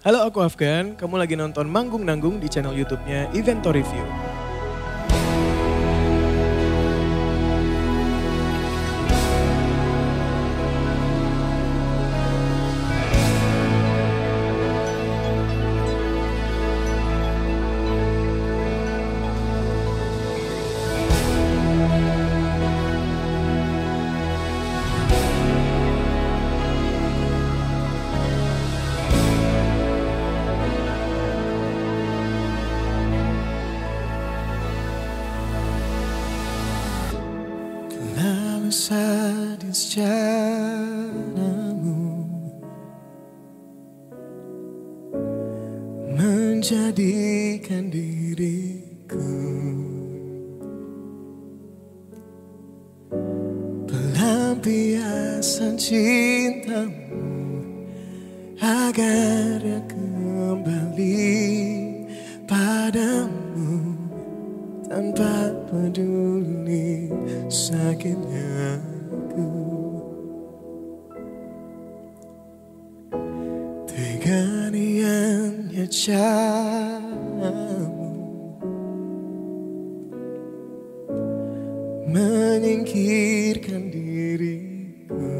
Halo, aku Afgan. Kamu lagi nonton Manggung Nanggung di channel YouTube-nya Evento Review. Lalu sadis caramu menjadikan diriku pelampiasan cintamu agar dia kembali padamu tanpa peduli sakitnya aku. Tega niatnya caramu menyingkirkan diriku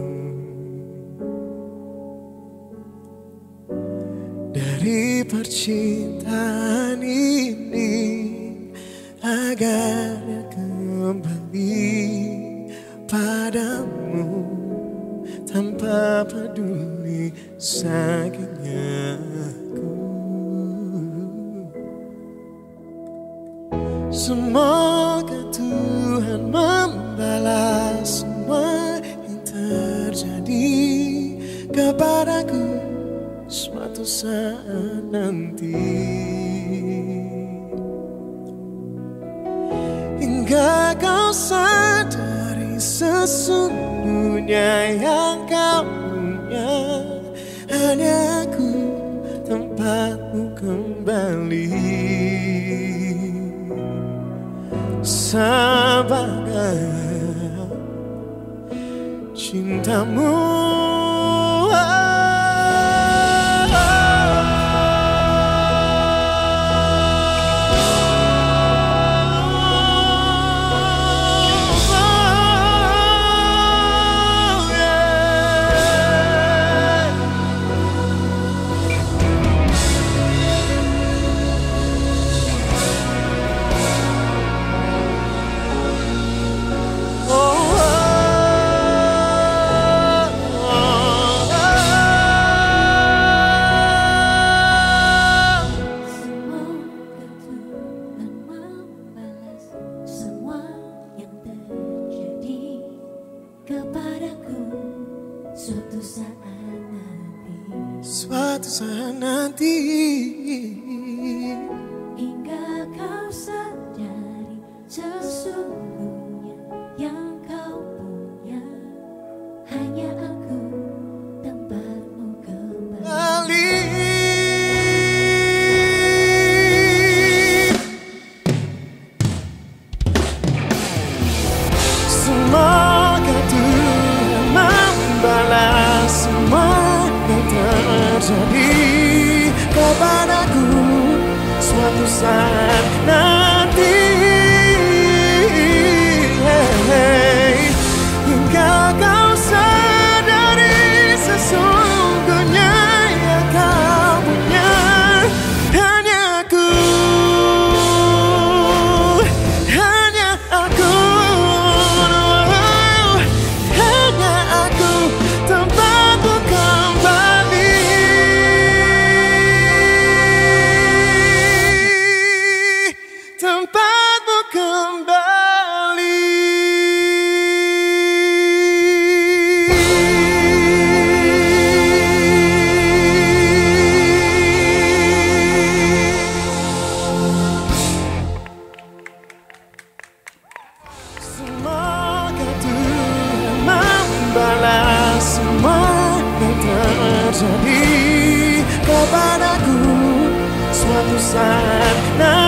dari percintaan ini agar dia kembali padamu tanpa peduli sakitnya aku. Semoga Tuhan membalas semua yang terjadi kepadaku suatu saat nanti. Hingga kau sadari sesungguhnya yang kau punya hanya aku, tempatmu kembali sebagai cintamu. Suatu saat nanti, hingga kau sadari sesungguhnya yang kau punya hanya aku, tempatmu kembali. Semoga Tuhan membalas semua terjadi kepadaku suatu saat nanti. Hingga kau sadari sesungguhnya yang kau punya hanya aku, hanya aku, hanya aku, tempatmu kembali. Tempatmu kembali. Semoga Tuhan membalas semua yang terjadi kepadaku suatu saat nanti.